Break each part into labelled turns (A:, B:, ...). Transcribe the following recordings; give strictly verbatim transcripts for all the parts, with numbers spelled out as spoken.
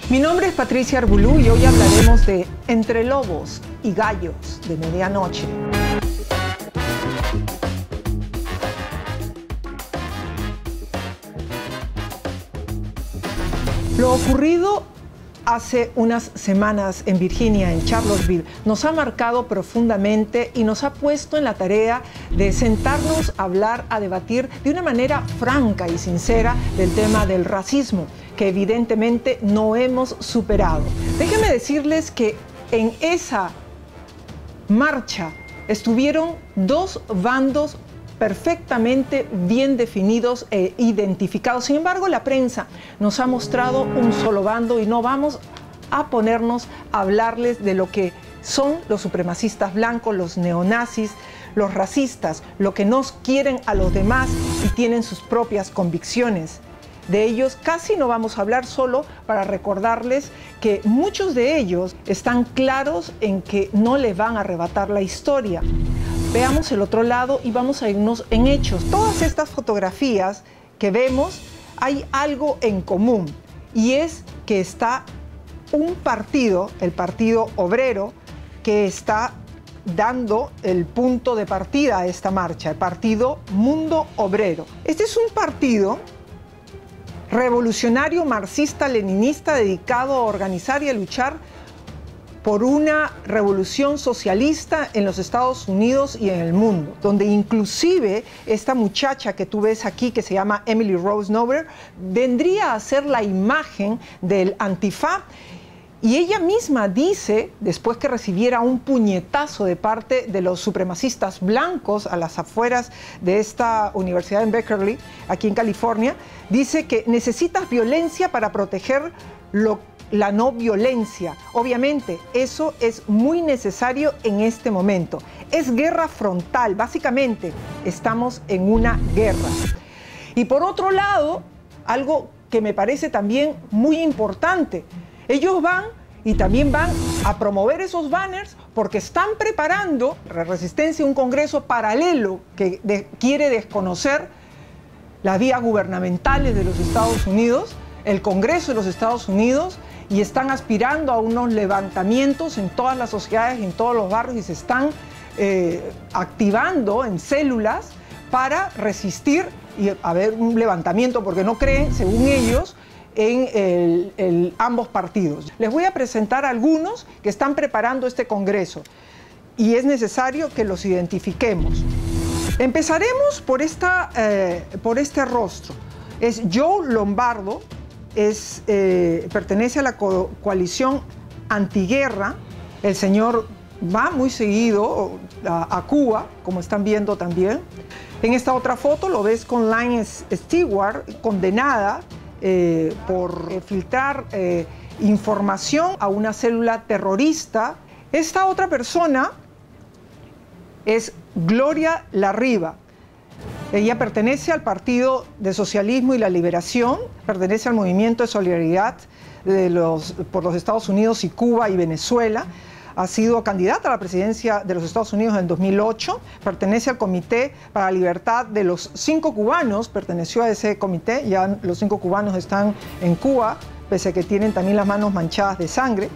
A: Mi nombre es Patricia Arbulú y hoy hablaremos de Entre lobos y gallos de medianoche. Lo ocurrido hace unas semanas en Virginia, en Charlottesville, nos ha marcado profundamente y nos ha puesto en la tarea de sentarnos a hablar, a debatir de una manera franca y sincera del tema del racismo, que evidentemente no hemos superado. Déjenme decirles que en esa marcha estuvieron dos bandos perfectamente bien definidos e identificados. Sin embargo, la prensa nos ha mostrado un solo bando y no vamos a ponernos a hablarles de lo que son los supremacistas blancos, los neonazis, los racistas, lo que nos quieren a los demás y tienen sus propias convicciones. De ellos casi no vamos a hablar, solo para recordarles que muchos de ellos están claros en que no les van a arrebatar la historia. Veamos el otro lado y vamos a irnos en hechos. Todas estas fotografías que vemos, hay algo en común, y es que está un partido, el Partido Obrero, que está dando el punto de partida a esta marcha, el Partido Mundo Obrero. Este es un partido revolucionario marxista-leninista dedicado a organizar y a luchar por una revolución socialista en los Estados Unidos y en el mundo, donde inclusive esta muchacha que tú ves aquí, que se llama Emily Rose Nover, vendría a ser la imagen del Antifa. Y ella misma dice, después que recibiera un puñetazo de parte de los supremacistas blancos a las afueras de esta universidad en Berkeley, aquí en California, dice que necesitas violencia para proteger lo, la no violencia. Obviamente, eso es muy necesario en este momento. Es guerra frontal, básicamente estamos en una guerra. Y por otro lado, algo que me parece también muy importante, ellos van y también van a promover esos banners porque están preparando la resistencia a un congreso paralelo que de, quiere desconocer las vías gubernamentales de los Estados Unidos, el Congreso de los Estados Unidos, y están aspirando a unos levantamientos en todas las sociedades, en todos los barrios, y se están eh, activando en células para resistir y haber un levantamiento, porque no creen, según ellos, en el, el, ambos partidos. Les voy a presentar algunos que están preparando este congreso y es necesario que los identifiquemos. Empezaremos por, esta, eh, por este rostro. Es Joe Lombardo, es, eh, pertenece a la co coalición antiguerra. El señor va muy seguido a, a Cuba, como están viendo también. En esta otra foto lo ves con Line Stewart, condenada Eh, por eh, filtrar eh, información a una célula terrorista. Esta otra persona es Gloria Larriva. Ella pertenece al Partido de Socialismo y la Liberación, pertenece al Movimiento de Solidaridad de los, por los Estados Unidos y Cuba y Venezuela. Ha sido candidata a la presidencia de los Estados Unidos en el dos mil ocho, pertenece al Comité para la Libertad de los Cinco Cubanos, perteneció a ese comité, ya los cinco cubanos están en Cuba, pese a que tienen también las manos manchadas de sangre.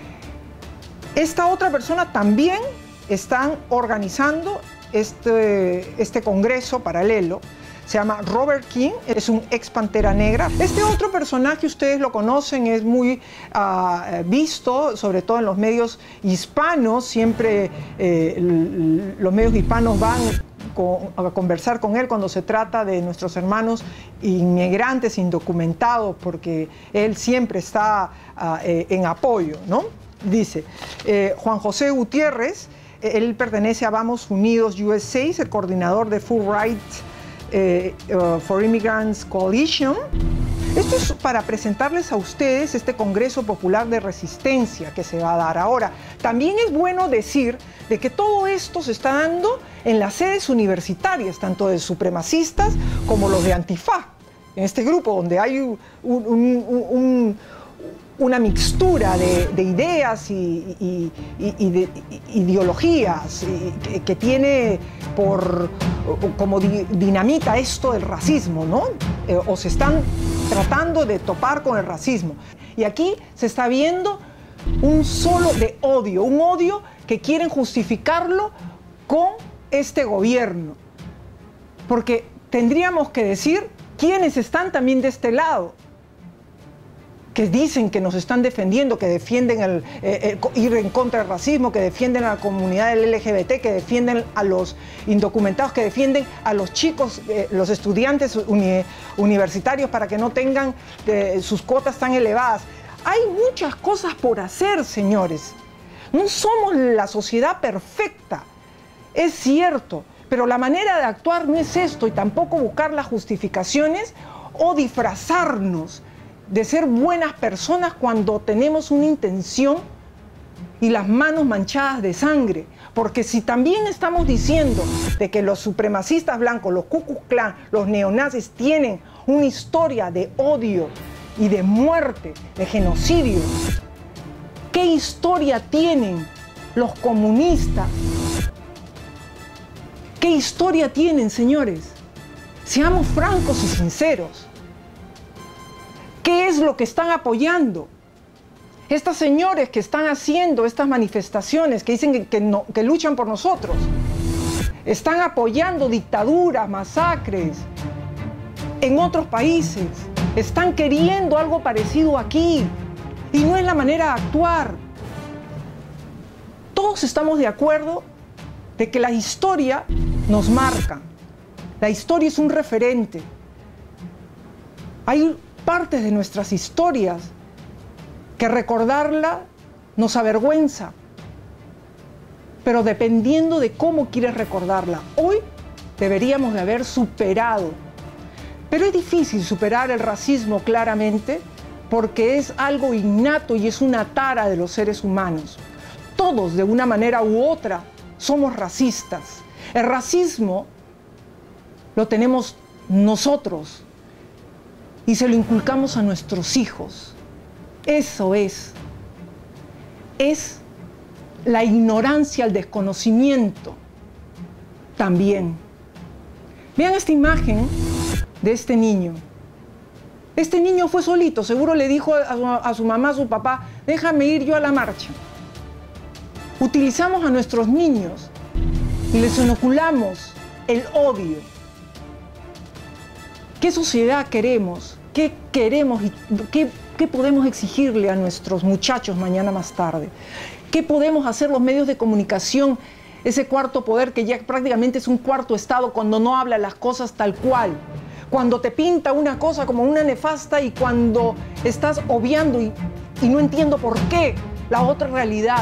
A: Esta otra persona también están organizando este, este congreso paralelo. Se llama Robert King, es un ex Pantera Negra. Este otro personaje, ustedes lo conocen, es muy uh, visto, sobre todo en los medios hispanos. Siempre eh, los medios hispanos van con, a conversar con él cuando se trata de nuestros hermanos inmigrantes indocumentados, porque él siempre está uh, eh, en apoyo, ¿no? Dice, eh, Juan José Gutiérrez, él pertenece a Vamos Unidos U S A, es el coordinador de Full Rights Eh, uh, for Immigrants Coalition. Esto es para presentarles a ustedes este Congreso Popular de Resistencia que se va a dar ahora. También es bueno decir de que todo esto se está dando en las sedes universitarias, tanto de supremacistas como los de Antifa, en este grupo donde hay un, un, un, un una mixtura de, de ideas y, y, y, y de y ideologías y, que, que tiene por como di, dinamita esto del racismo, ¿no? Eh, o se están tratando de topar con el racismo. Y aquí se está viendo un solo de odio, un odio que quieren justificarlo con este gobierno. Porque tendríamos que decir quiénes están también de este lado, que dicen que nos están defendiendo, que defienden el, eh, eh, ir en contra del racismo, que defienden a la comunidad del L G B T, que defienden a los indocumentados, que defienden a los chicos, eh, los estudiantes uni universitarios para que no tengan eh, sus cuotas tan elevadas. Hay muchas cosas por hacer, señores. No somos la sociedad perfecta, es cierto, pero la manera de actuar no es esto, y tampoco buscar las justificaciones o disfrazarnos de ser buenas personas cuando tenemos una intención y las manos manchadas de sangre. Porque si también estamos diciendo de que los supremacistas blancos, los Ku Klux Klan, los neonazis tienen una historia de odio y de muerte, de genocidio, ¿qué historia tienen los comunistas? ¿Qué historia tienen, señores? Seamos francos y sinceros. ¿Qué es lo que están apoyando? Estas señores que están haciendo estas manifestaciones, que dicen que, que, no, que luchan por nosotros, están apoyando dictaduras, masacres en otros países. Están queriendo algo parecido aquí. Y no es la manera de actuar. Todos estamos de acuerdo de que la historia nos marca. La historia es un referente. Hay partes de nuestras historias que recordarla nos avergüenza, pero dependiendo de cómo quieres recordarla. Hoy deberíamos de haber superado, pero es difícil superar el racismo claramente porque es algo innato y es una tara de los seres humanos. Todos, de una manera u otra, somos racistas. El racismo lo tenemos nosotros y se lo inculcamos a nuestros hijos. Eso es. Es la ignorancia, el desconocimiento también. Vean esta imagen de este niño. Este niño fue solito, seguro le dijo a su, a su mamá, a su papá, déjame ir yo a la marcha. Utilizamos a nuestros niños y les inoculamos el odio. ¿Qué sociedad queremos? ¿Qué queremos y qué, qué podemos exigirle a nuestros muchachos mañana más tarde? ¿Qué podemos hacer los medios de comunicación? Ese cuarto poder que ya prácticamente es un cuarto estado cuando no habla las cosas tal cual. Cuando te pinta una cosa como una nefasta y cuando estás obviando y, y no entiendo por qué la otra realidad.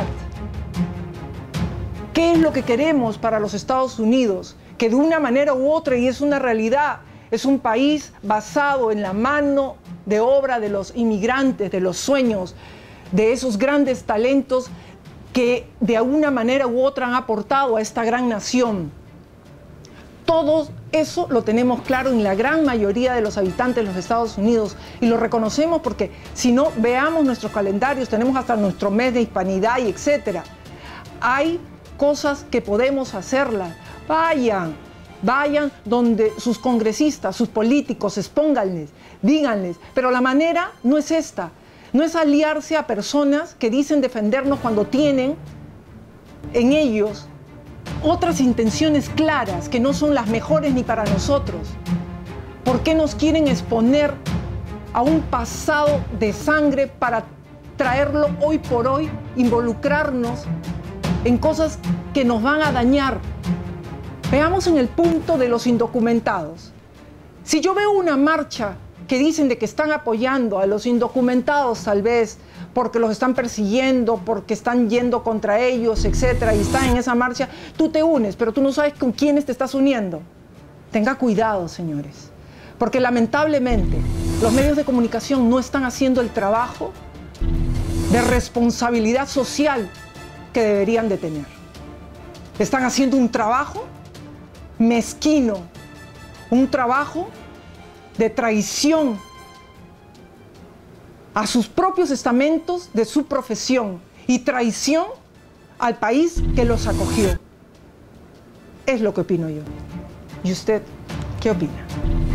A: ¿Qué es lo que queremos para los Estados Unidos? Que de una manera u otra, y es una realidad, es un país basado en la mano de obra de los inmigrantes, de los sueños, de esos grandes talentos que de alguna manera u otra han aportado a esta gran nación. Todo eso lo tenemos claro en la gran mayoría de los habitantes de los Estados Unidos y lo reconocemos porque si no, veamos nuestros calendarios, tenemos hasta nuestro mes de hispanidad y etcétera. Hay cosas que podemos hacerlas. Vayan, vayan donde sus congresistas, sus políticos, expónganles, díganles, pero la manera no es esta. No es aliarse a personas que dicen defendernos cuando tienen en ellos otras intenciones claras que no son las mejores ni para nosotros. ¿Por qué nos quieren exponer a un pasado de sangre para traerlo hoy por hoy, involucrarnos en cosas que nos van a dañar? Veamos en el punto de los indocumentados. Si yo veo una marcha que dicen de que están apoyando a los indocumentados tal vez porque los están persiguiendo, porque están yendo contra ellos, etcétera, y están en esa marcha, tú te unes, pero tú no sabes con quiénes te estás uniendo. Tenga cuidado, señores, porque lamentablemente los medios de comunicación no están haciendo el trabajo de responsabilidad social que deberían de tener. Están haciendo un trabajo mezquino, un trabajo de traición a sus propios estamentos de su profesión y traición al país que los acogió. Es lo que opino yo. ¿Y usted qué opina?